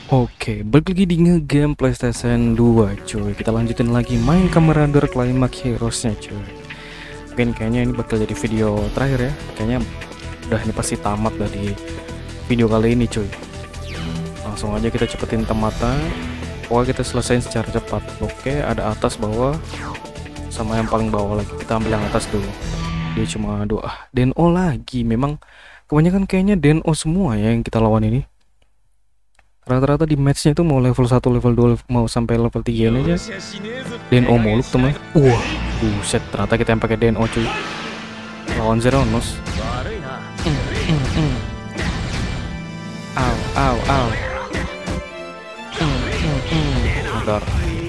Oke, balik lagi di ngegame PlayStation 2 cuy. Kita lanjutin lagi main Kamen Rider Climax Heroes-nya cuy. Mungkin kayaknya ini bakal jadi video terakhir ya. Kayaknya udah ini pasti tamat dari video kali ini cuy. Langsung aja kita cepetin temata. Pokoknya kita selesaiin secara cepat. Oke, ada atas bawah sama yang paling bawah lagi. Kita ambil yang atas dulu. Dia cuma dua. Den-O lagi. Memang kebanyakan kayaknya Den-O semua ya yang kita lawan ini. Rata-rata di matchnya itu mau level 1, level 2, mau sampai level 3 aja Den-O muluk teman. Wah, buset, ternyata kita yang pakai Den-O cuy. Lawan Zeronos. Au, au, au. Bentar.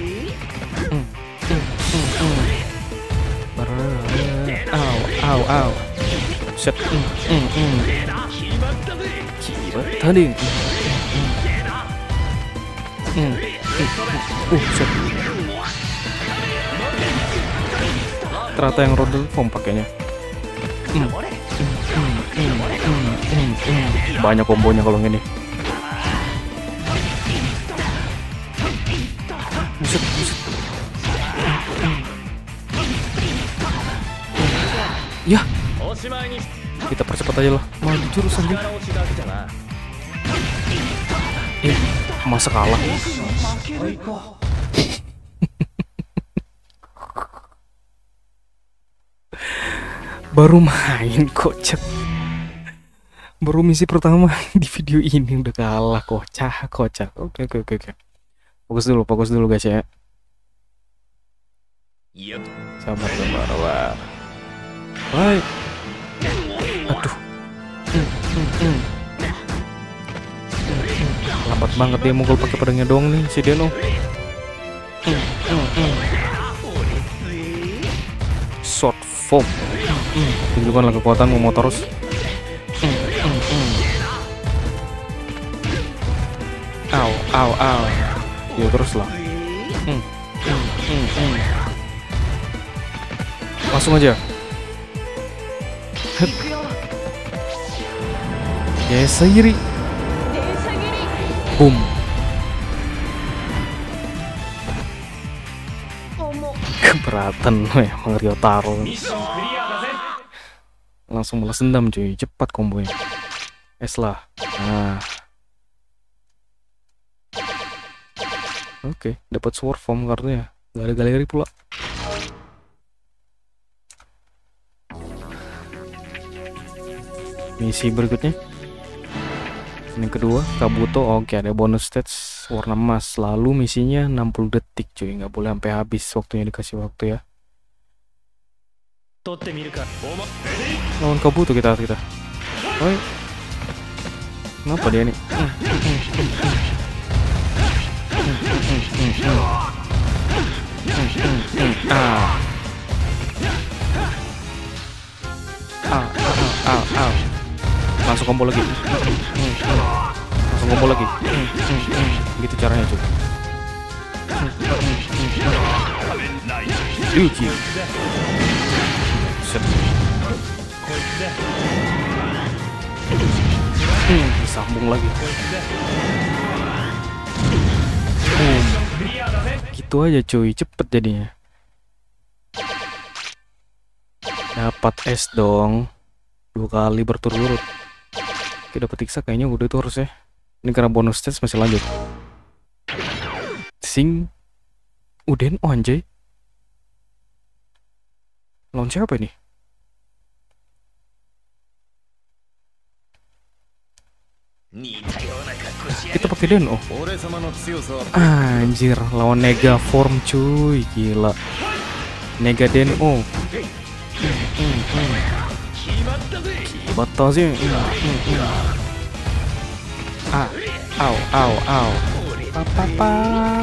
Au, au, au. Set. Tadi. Set. Ternyata yang Rodel form pakainya. Banyak kombonya kalau ini. Buset, buset. Ya, kita percepat aja lah. Malah jurusan dia. Masa kalah? Baru main kocak. Baru misi pertama di video ini udah kalah, kocak. Oke. Fokus dulu guys ya. Sabar. Baik. Aduh. Lambat banget dia mukul pakai pedangnya doang nih si Den-O. Short form. Tunjukkanlah kekuatanmu Motorus. Au. Ya terus lah. Langsung aja. Gesairi. Boom. Keberatan memang Ryotaro. Langsung balas dendam cuy, cepat kombonya. Es lah. Nah. Oke, dapat sword form kartunya. Gak ada galeri pula. Misi berikutnya. Ini kedua, Kabuto. Oke, ada bonus stats warna emas. Lalu misinya 60 detik cuy, nggak boleh sampai habis waktunya, dikasih waktu ya. Lawan Kabuto kita. Oi. Kenapa dia nih? Langsung combo lagi. Gitu caranya cuy. Yuki. Set. Disambung lagi. Gitu aja cuy, cepet jadinya. Dapat es dong. 2 kali berturut-turut. Oke, dapat tiksa kayaknya udah tuh harusnya. Ini karena bonus stats masih lanjut. Sing Uden anjay. Lawan siapa ini? Kita pakai Den-O. Anjir, lawan Nega form cuy, gila. Nega Den-O. Batas sih. Au. Papa.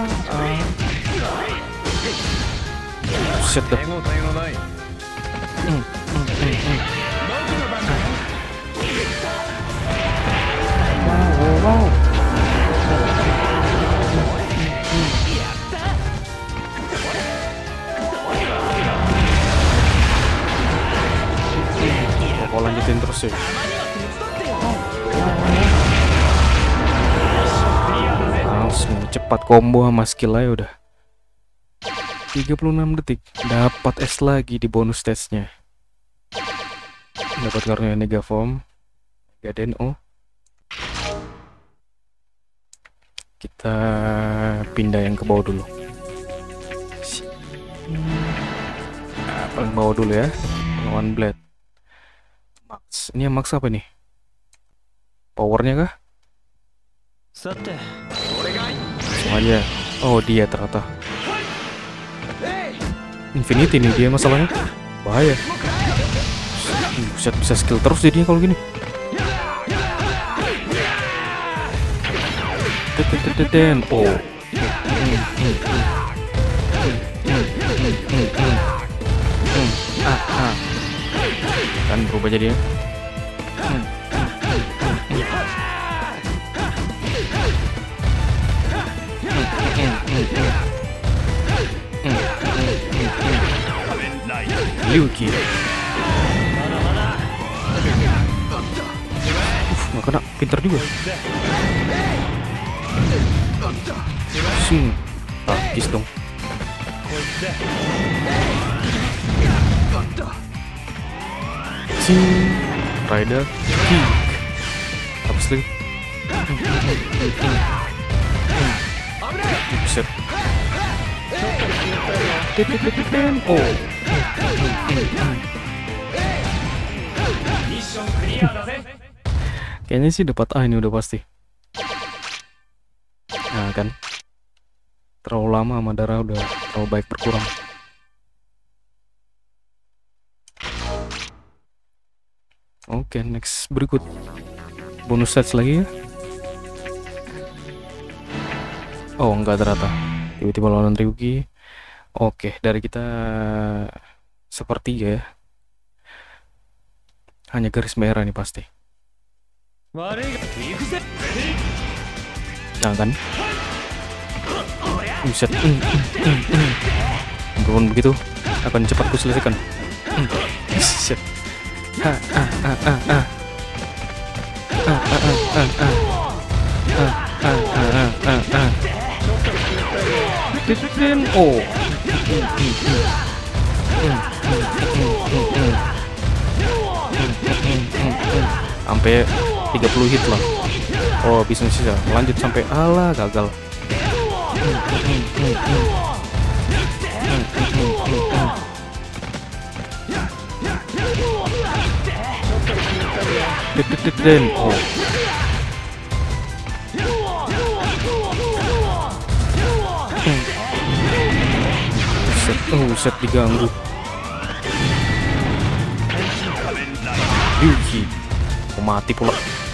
Set dah. Wow. Mau lanjutin terus sih. langsung cepat combo sama skill aja udah 36 detik. Dapat S lagi di bonus stage-nya. Dapat karena Nega Form, Gadeno. Kita pindah yang ke bawah dulu. Paling bawah dulu ya. Lawan Blade. Max. Ini yang Max apa nih? Powernya kah? Langsung aja. Oh dia ternyata Infinity nih dia masalahnya. Bahaya. Bisa skill terus jadinya kalau gini. Oh. Kan berubah jadinya. Liuki. Nggak kena, pinter juga. Takis dong. Rider kick. Apa sih? Buset. Oh. Kayaknya sih dapat A ini udah pasti. Nah kan, terlalu lama sama darah udah terlalu baik berkurang. Oke, next berikut bonus sets lagi ya. Oh enggak ternyata tiba-tiba lawan Ryuki. Oke, dari kita sepertiga ya. Hanya garis merah nih pasti. Nah kan, buset. Walaupun begitu akan cepat kuselesaikan. Shit. Oh. Sampai 30 hit lah. Oh bisa lanjut sampai ala gagal. Oh. Set diganggu. Yuki mati pula.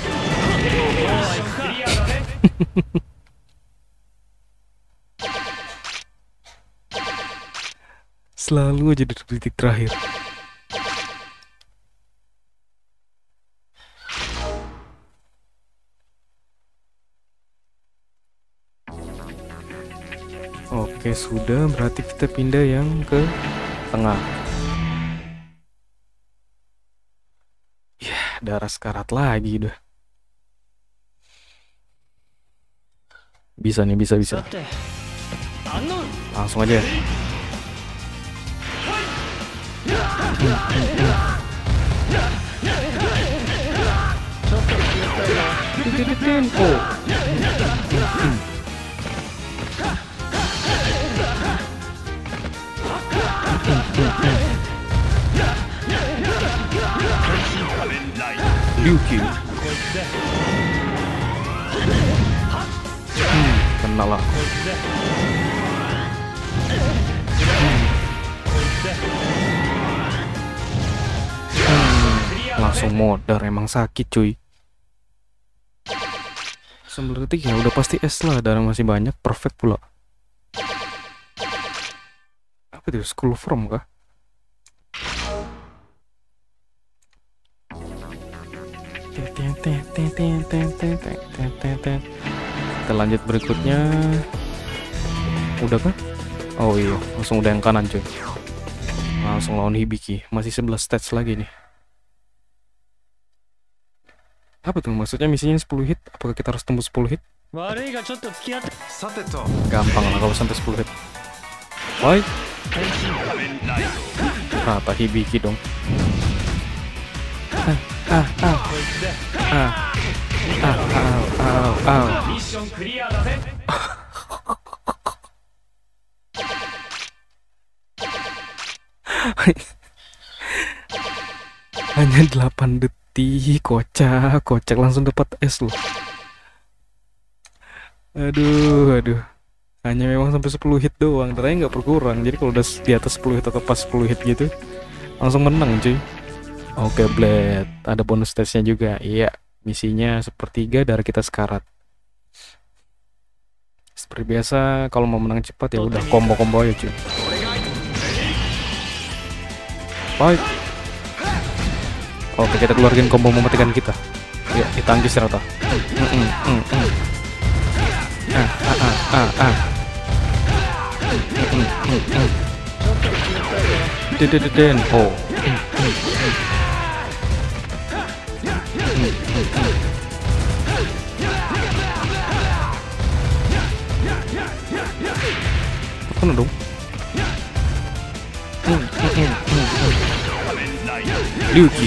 Selalu aja di detik terakhir. Oke sudah, berarti kita pindah yang ke tengah. Ya darah sekarat lagi udah. Bisa nih, bisa. Langsung aja. Oh. Ryuki. Kena lah. Langsung modar, emang sakit cuy. 9 detik ya udah pasti S lah, darah masih banyak, perfect pula. Apa itu, School From kah? Kita lanjut berikutnya. Udah kah? Oh iya, langsung udah yang kanan cuy. Langsung lawan Hibiki. Masih 11 stats lagi nih. Apa tuh maksudnya misinya 10 hit? Apakah kita harus tembus 10 hit? Gampang lah kalau sampai 10 hit. Woi. Rata Hibiki dong. Hanya 8 detik, kocak langsung dapat es loh. Aduh. Hanya memang sampai 10 hit doang, ternyata nggak berkurang. Jadi kalau udah di atas 10 hit atau pas 10 hit gitu, langsung menang cuy. Oke, Blade. Ada bonus stage-nya juga. Iya, misinya sepertiga dari kita sekarat. Seperti biasa, kalau mau menang cepat ya udah combo-combo aja cuy. Fight. Oke, kita keluarin combo mematikan kita. Ya, ditangkis rata. Oh. Apa dong? Ryuki.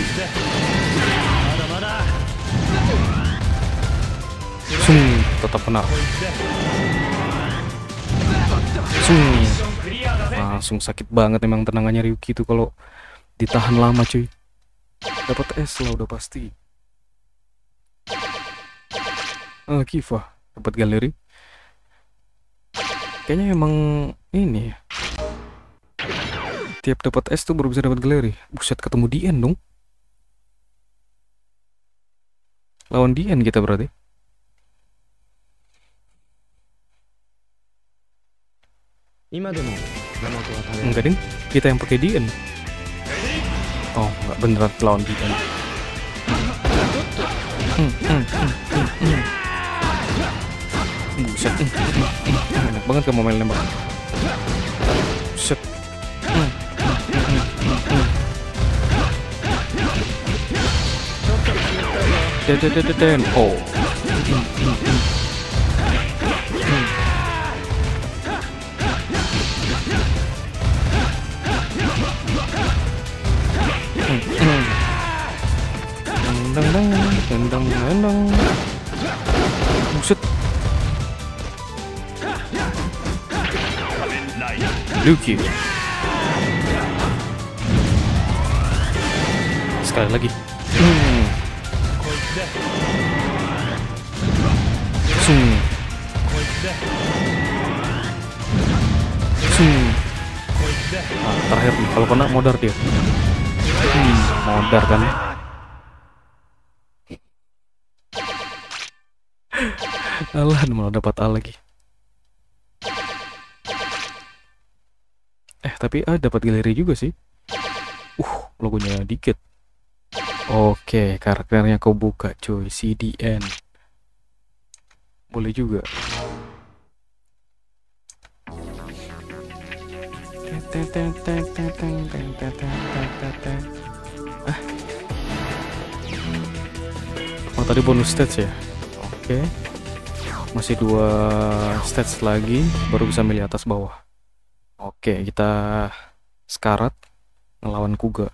Tetap kena. Langsung sakit banget emang tendangannya Ryuki itu kalau ditahan lama cuy. Dapat es lah udah pasti. Kiva dapat galeri. Kayaknya emang ini ya. Tiap dapat es tuh baru bisa dapat galeri. Buset, ketemu Dien dong. Lawan Dien kita berarti. Enggak ding, kita yang pakai Dien. Oh, enggak beneran lawan Dien. Buset. Enak banget kamu main nembak. Buset. Oh. Endang. Buset. Ryuki. Sekali lagi. Terakhir nih, kalau kena modar dia. Modar kan. Alah, malah dapat A lagi. Tapi dapat galeri juga sih. Logonya dikit. Oke, karakternya kau buka cuy, CDN. Boleh juga. Oh, tadi bonus stats ya. Oke. Masih 2 stats lagi baru bisa milih atas bawah. Oke, kita sekarat ngelawan Kuga.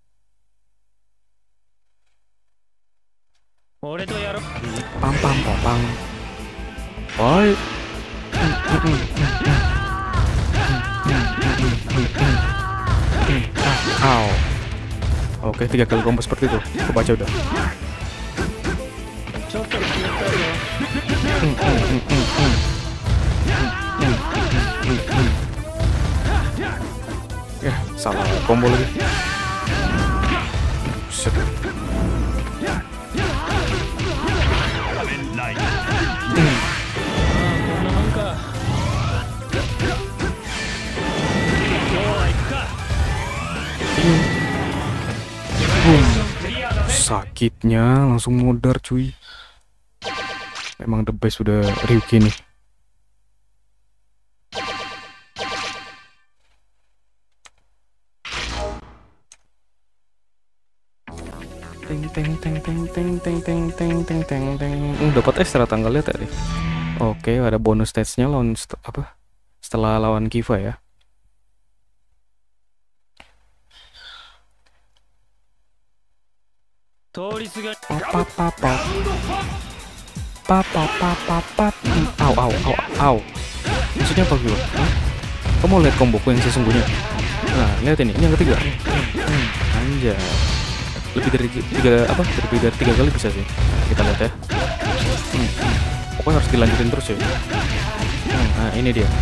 Pam. Bye. Oke, 3 kali combo seperti itu. Aku baca udah. Ya, salah combo lagi. Set. Sakitnya langsung modar cuy. Memang the best udah Ryuki nih. Dapat extra tanggal lihat tadi. Oke, ada bonus stage-nya lawan apa? Setelah lawan Kiva ya. Au au au au. Maksudnya apa gue? Kamu lihat komboku yang sesungguhnya? Nah, lihat ini yang ketiga. Anjay. Lebih dari tiga kali bisa sih. Kita lihat ya. Pokoknya harus dilanjutin terus ya. Nah, ini dia.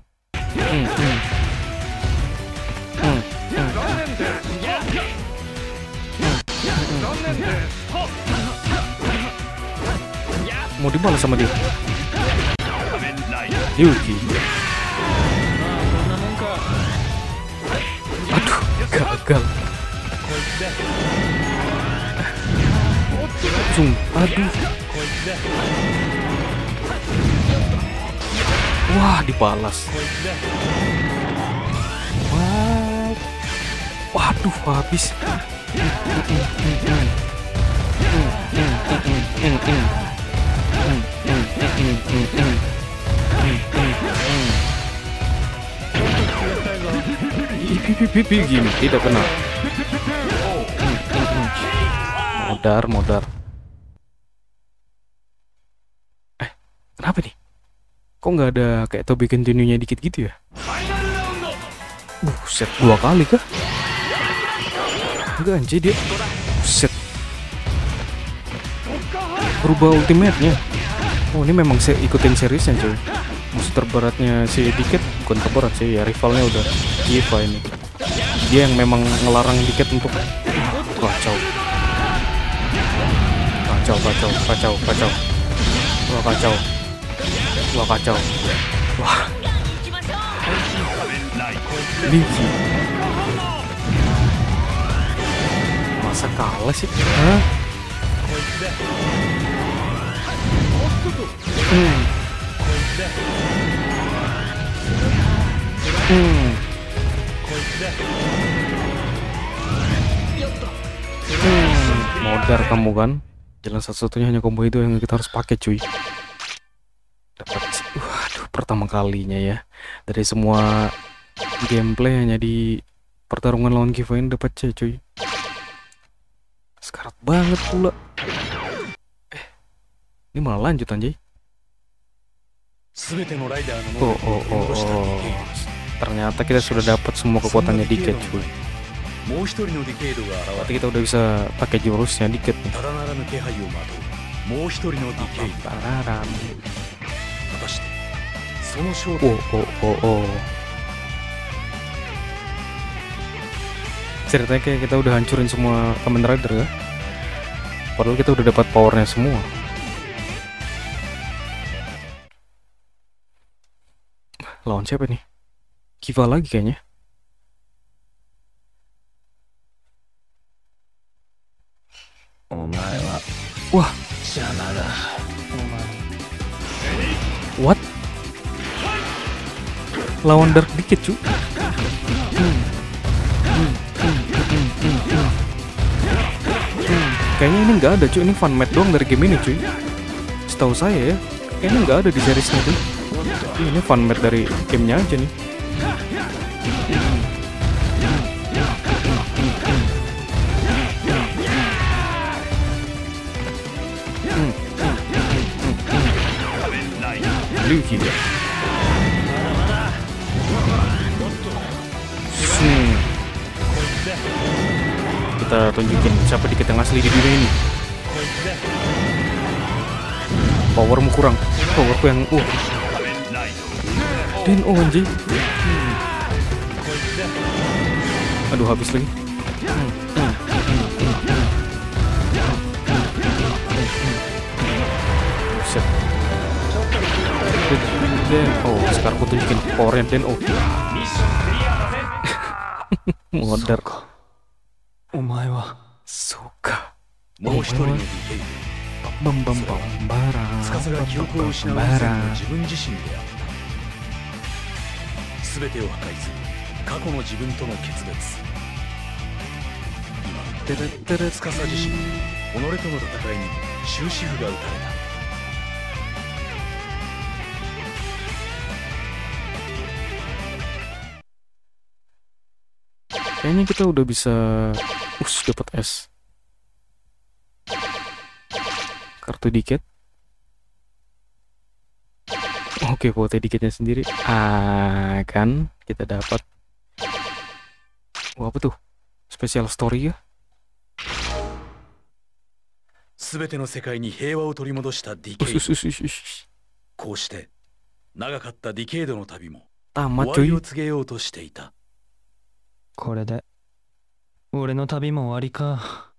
Mau dibalas sama dia. Yuki. Aduh, gagal. Aduh. Wah, dibalas. Waduh, habis. Gini tidak kena. Modar. Kenapa nih? Kok nggak ada kayak Tobi continue-nya dikit gitu ya? Buset, 2 kali kah? Enggak anjir dia. Buset. Berubah ultimate-nya. Oh, ini memang saya ikutin seriesnya cuy. Musuh terberatnya si Diket bukan terberat sih ya, rivalnya udah Kiva ini. Dia yang memang ngelarang Diket untuk kacau. Wah, kacau. Wah. Ligi. Masa kalah sih? Hah? Modar kamu kan? Jalan satu-satunya hanya combo itu yang kita harus pakai cuy. Dapat, waduh, pertama kalinya ya dari semua gameplay hanya di pertarungan lawan Kiva ini dapat C cuy. Sekarat banget pula. Ini malah lanjut anjay. Oh. Ternyata kita sudah dapat semua kekuatannya Diket cuy. Berarti kita udah bisa pakai jurusnya Diket nih. Oh. Ceritanya kayak kita udah hancurin semua Kamen Rider ya. Padahal kita udah dapat powernya semua. Lawan siapa nih? Kiva lagi kayaknya. Wah. What? Lawan Dark Diket cu. Kayaknya ini nggak ada cuy, ini fanmade doang dari game ini cuy. Setahu saya ya, kayaknya nggak ada di seriesnya tuh. Ini fanmade dari gamenya aja nih. Lucky ya. Kita tunjukin siapa Diket yang asli di dunia ini. Powermu kurang, powerku yang dan anjing. Aduh, habis lagi. Buset. Oh, sekarang aku tunjukin powernya dan modar. Suka. Bara. Kayaknya kita udah bisa dapat S. Kartu dikit. Oke, foto dikitnya sendiri. Kan kita dapat. Wah, apa tuh? Special story ya? すべての世界に平和を取り戻したディケイド。こうして長かったディケイドの旅も終わりを告げようとしていた。 これで俺の旅も終わりか。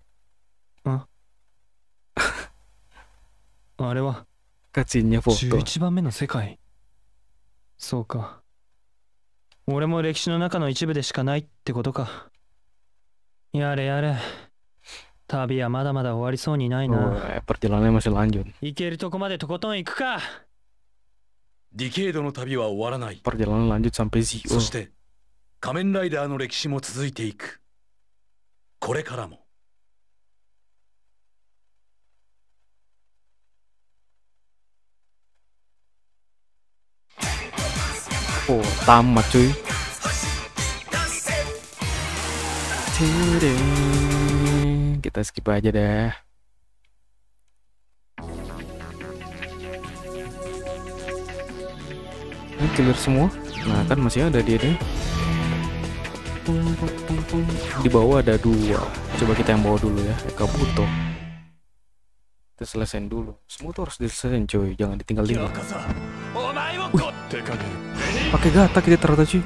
あれは11番目の世界。そうか。俺も歴史の中の一部でしかないってことか。やれやれ。旅はまだまだ終わりそうにないな。行けるとこまでとことん行くか。 ディケイドの旅は終わらない。 Perjalanan lanjut sampai Zio. そして仮面ライダーの歴史も続いていく。これからも。 Oh, tamat cuy. Kita skip aja dah. Ini clear semua. Nah kan masih ada dia deh. Di bawah ada 2. Coba kita yang bawa dulu ya, Kabuto. Kita selesain dulu. Semua tuh harus diselesain cuy, jangan ditinggal-tinggal. Pakai gata kita ternyata cuy.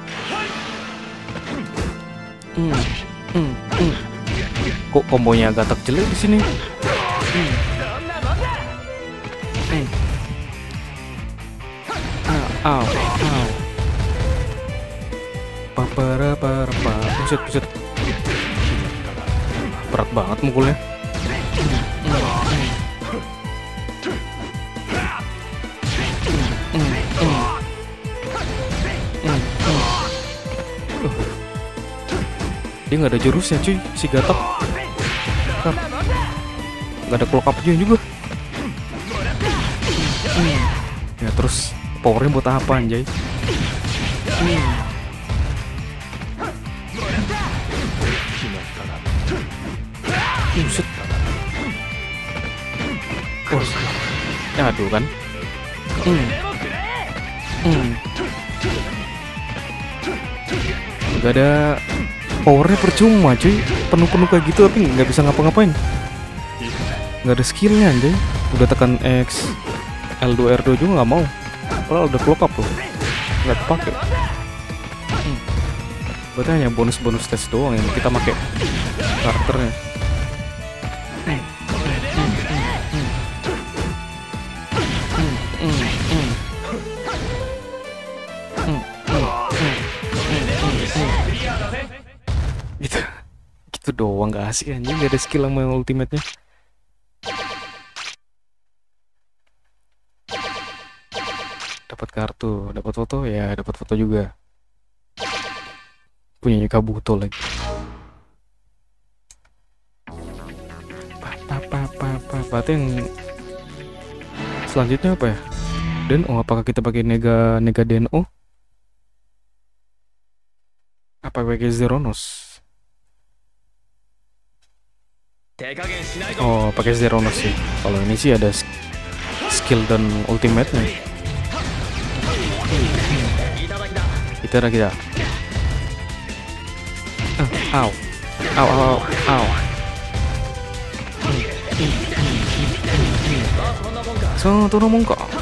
Kok kombonya gatak jelek di sini? Au. Buset. Berat banget mukulnya. Dia nggak ada jurusnya cuy, si Gatok. Nggak ada clock up-nya juga. Ya terus powernya buat apa anjay? Buset. Aduh kan. Gak ada powernya, percuma cuy. Penuh-penuh kayak gitu tapi nggak bisa ngapa-ngapain. Nggak ada skillnya anjay. Udah tekan X, L2 R2 juga nggak mau. Padahal udah clock up loh, nggak kepake. Berarti hanya bonus-bonus tes doang yang kita pakai karakternya. Gitu doang, gak asik anjing, gak ada skill sama ultimate-nya. Dapat kartu, dapat foto ya, dapat foto juga. Punyanya Kabuto lagi. Berarti yang selanjutnya apa ya? Den-O, apakah kita pakai Nega Den-O? Apa pakai Zeronos? Oh, pakai Zeronos sih. Kalau ini sih ada skill dan ultimate-nya. Kita. Au. Satoru Mongkong.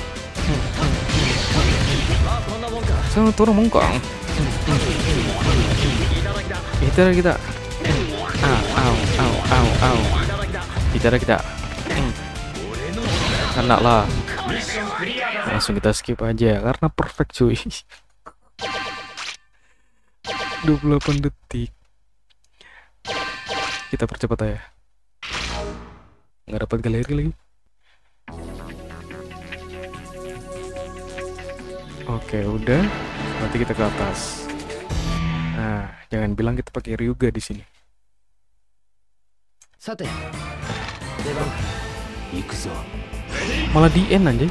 Kita. Au. Kita. Kena lah. Langsung kita skip aja karena perfect cuy. 28 detik. Kita percepat aja. Nggak dapat galeri lagi. Oke, udah. Nanti kita ke atas. Nah, jangan bilang kita pakai Ryuga di sini. Malah di end anjay.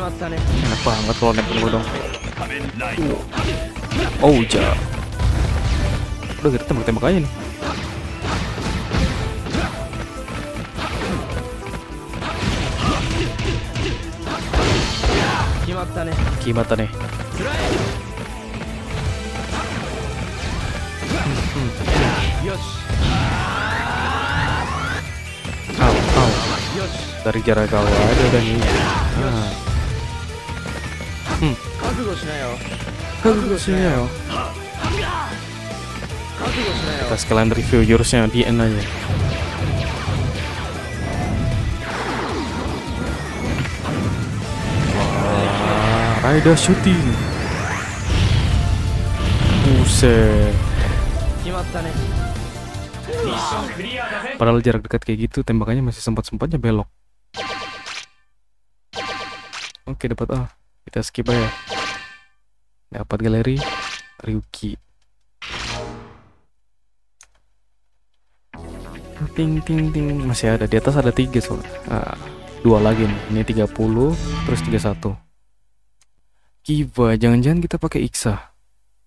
Enak banget kalau nempel dong. Oh ja. Udah kita tembak-tembak aja nih. Kimata nih. Au. Dari jarak jauh aja udah nih. Kita sekalian review jurusnya di end aja. Raida shooting. Buset. Padahal jarak dekat kayak gitu tembakannya masih sempat-sempatnya belok. Oke, dapat A. Kita skip aja. Dapat galeri Ryuki. Ting masih ada di atas, ada 3 soalnya. 2 lagi nih. Ini 30 terus 31. Kiba, jangan-jangan kita pakai Iksa.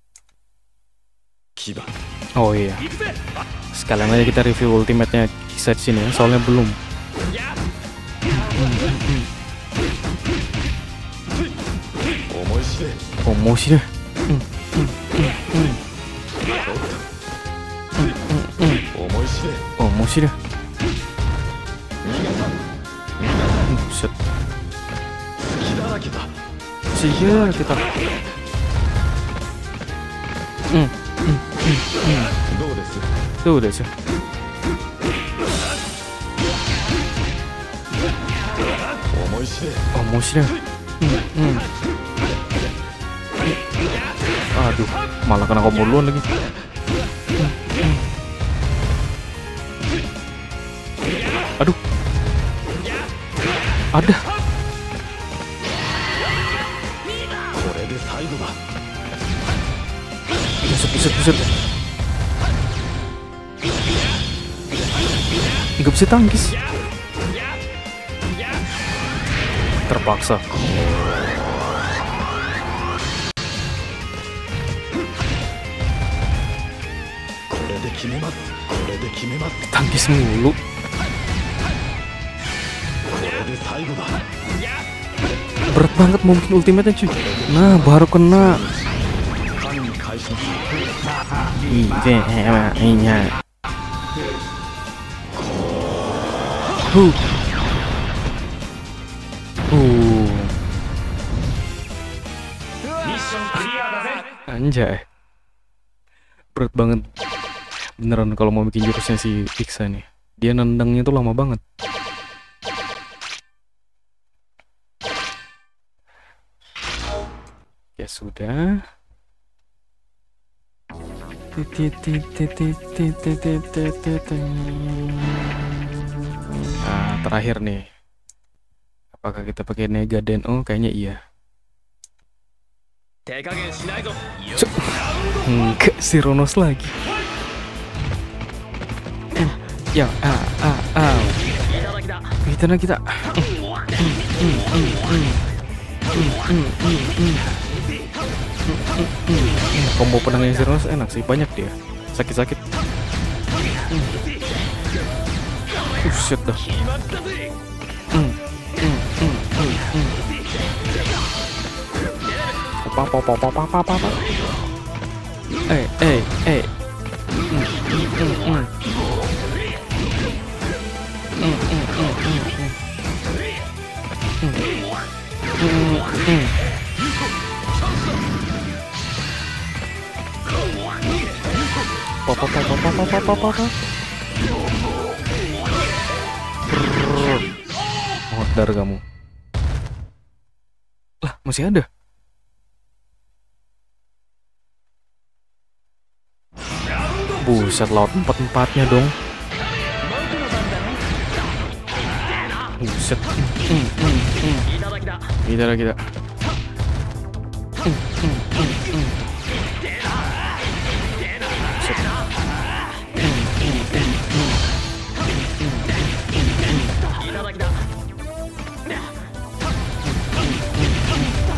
Kiba. Oh iya. Sekalian aja kita review ultimate-nya Iksa di sini ya, soalnya belum. Omoshire. Omoshire. Set. Iya kita. Tuh deh sih. Omoshire. Aduh, malah kena combo duluan lagi. Aduh. Ada. Buset. Nggak bisa tangkis. Terpaksa. Tangkis mulu. Berat banget mau bikin ultimate-nya cuy. Nah, baru kena. Iya. Anjay. Berat banget. Beneran kalau mau bikin jurusnya si Iksa nih. Dia nendangnya tuh lama banget. Ya sudah. Nah, terakhir nih. Apakah kita pakai Nega Den-O? Kayaknya iya. Enggak, si Ronos lagi. Ya, kita. Combo pedangnya si Ronos enak sih, banyak dia. Sakit-sakit. Shit dah. Apa. Modar kamu. Lah, masih ada. Buset, laut 4-4-nya dong. Buset. Kita.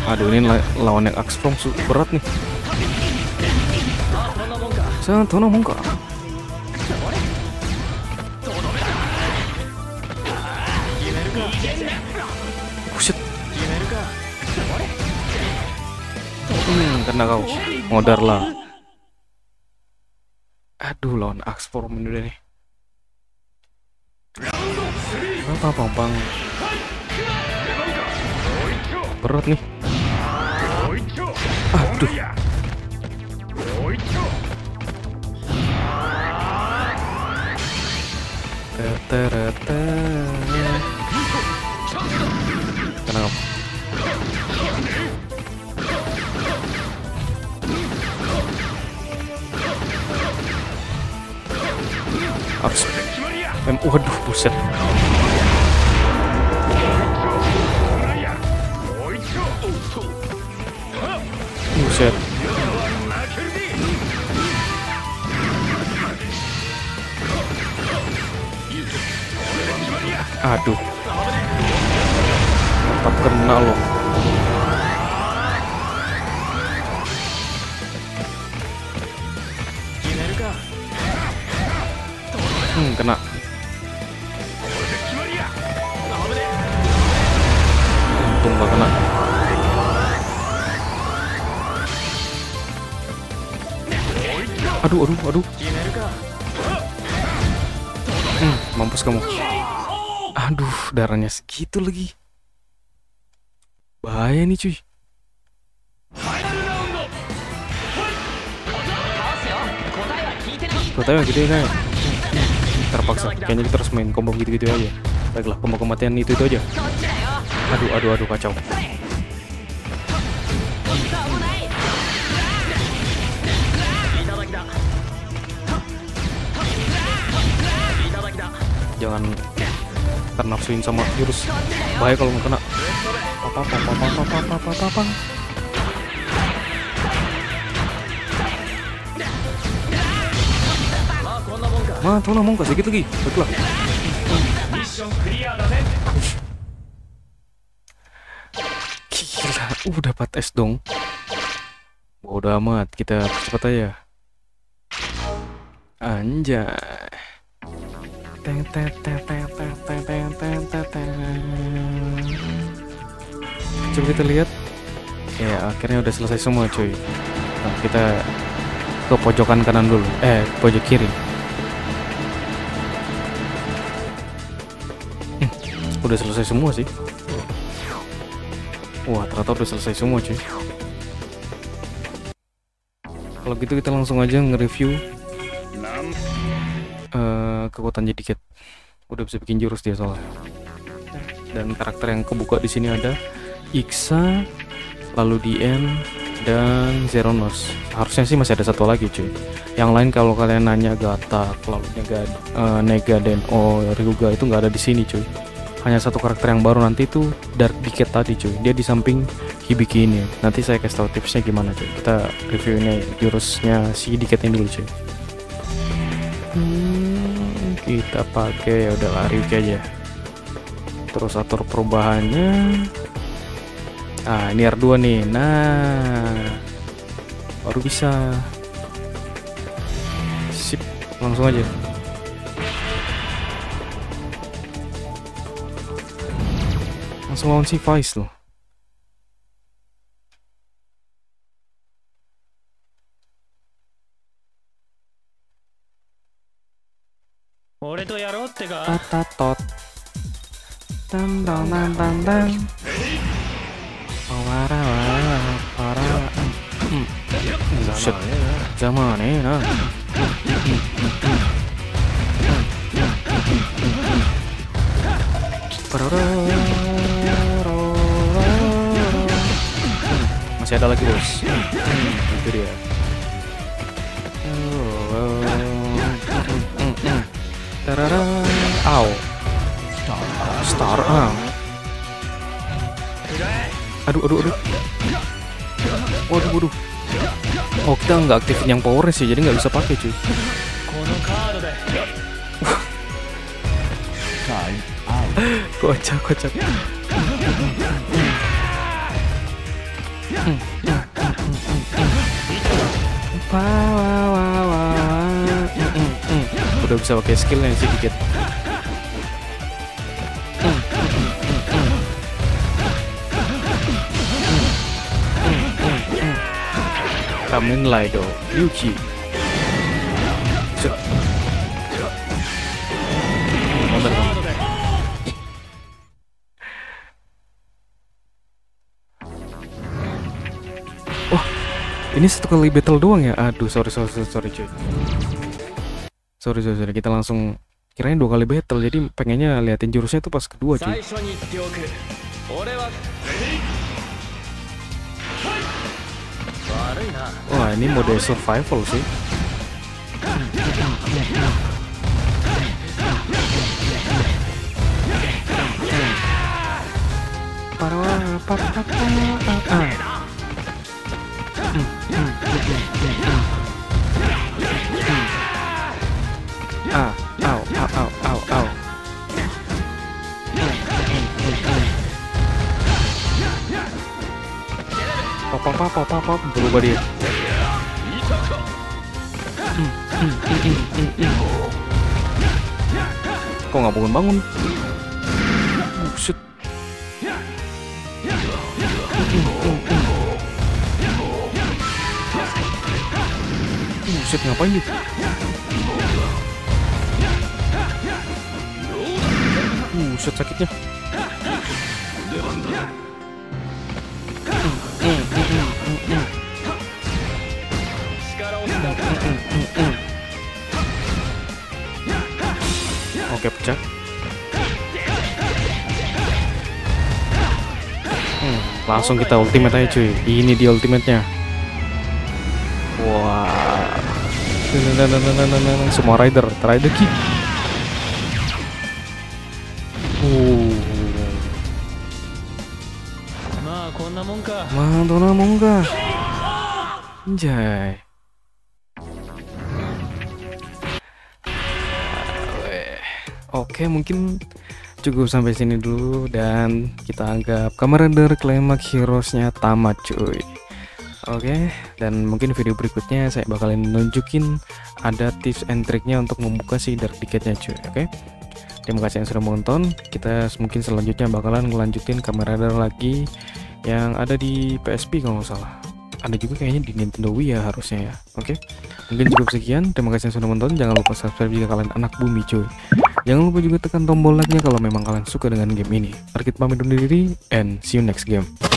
Aduh, ini lawan yang Axprong berat nih. Santono Mongka. Buset. Kena kau. Modar lah. Aduh, lawan Axprong ini udah nih. Bang. Berat nih. Aduh. Kenapa? Waduh, buset. Buset. Aduh. Tetap kena loh. Kena. Untung gak kena. Aduh. Mampus kamu. Aduh, darahnya segitu lagi. Bahaya nih cuy. Kotanya gitu ya. Terpaksa, kayaknya kita harus main combo gitu-gitu aja. Baiklah, combo kematian itu aja. Aduh, kacau. Jangan ternafsuin sama jurus. Bahaya kalau nggak kena. Tuh ngomong kasih gitu lagi. Baiklah. Gila, dapat es dong. Bodoh amat, kita cepat aja. Anjay. Coba kita lihat. Ya, akhirnya udah selesai semua cuy. Nah, kita ke pojokan kanan dulu. Pojok kiri. Udah selesai semua sih. Wah, ternyata udah selesai semua cuy. Kalau gitu kita langsung aja nge-review kekuatan Jediket. Udah bisa bikin jurus dia soalnya. Dan karakter yang kebuka di sini ada Ixa, lalu Dien, dan Zeronos. Harusnya sih masih ada satu lagi cuy. Yang lain kalau kalian nanya Gata, lalu Nega, Den-O, Ryuga itu nggak ada di sini cuy. Hanya satu karakter yang baru nanti itu Dark Diket tadi cuy. Dia di samping Hibiki ini. Nanti saya kasih tahu tipsnya gimana cuy. Kita review ini jurusnya si Diket ini dulu cuy. Kita pakai ya udah lari aja. Terus atur perubahannya. Ini R2 nih. Nah, baru bisa. Sip, langsung aja. Langsung lawan si Vice loh. Tatot. Tandang. Buset. Zamannya. Masih ada lagi bos. Itu dia. Aw. Star. Aduh. Waduh. Oh, kita nggak aktifin yang power sih, jadi nggak bisa pakai cuy. Kocak. udah bisa pakai skillnya sedikit. Kamen Rider Ryuki. Wah, ini satu kali battle doang ya? Aduh, sorry cuy. Sorry, kita langsung kirain 2 kali battle, jadi pengennya liatin jurusnya tuh pas kedua cuy. Wah, ini mode survival sih. Au. Pop, berubah dia. Kok nggak bangun? Shit. Shit, ngapain gitu? Shit, sakitnya. Oke, pecah. Langsung kita ultimate aja cuy. Ini dia ultimate-nya. Wah. Semua rider kick. Mana monka. Anjay. Oke, mungkin cukup sampai sini dulu dan kita anggap Kamen Rider Climax Heroes-nya tamat cuy. Oke, dan mungkin video berikutnya saya bakalan nunjukin ada tips and triknya untuk membuka si Dark Decade-nya cuy. Oke. Terima kasih yang sudah menonton. Kita mungkin selanjutnya bakalan ngelanjutin Kamen Rider lagi yang ada di PSP kalau nggak salah. Ada juga kayaknya di Nintendo Wii ya harusnya ya. Oke. Mungkin cukup sekian. Terima kasih yang sudah menonton. Jangan lupa subscribe jika kalian anak bumi cuy. Jangan lupa juga tekan tombol like-nya kalau memang kalian suka dengan game ini. Mari kita pamit undur diri and see you next game.